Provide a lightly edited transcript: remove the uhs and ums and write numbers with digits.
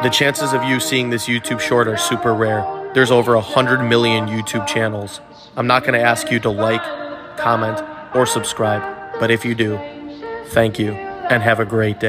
The chances of you seeing this YouTube short are super rare. There's over 100 million YouTube channels. I'm not going to ask you to like, comment, or subscribe, but if you do, thank you and have a great day.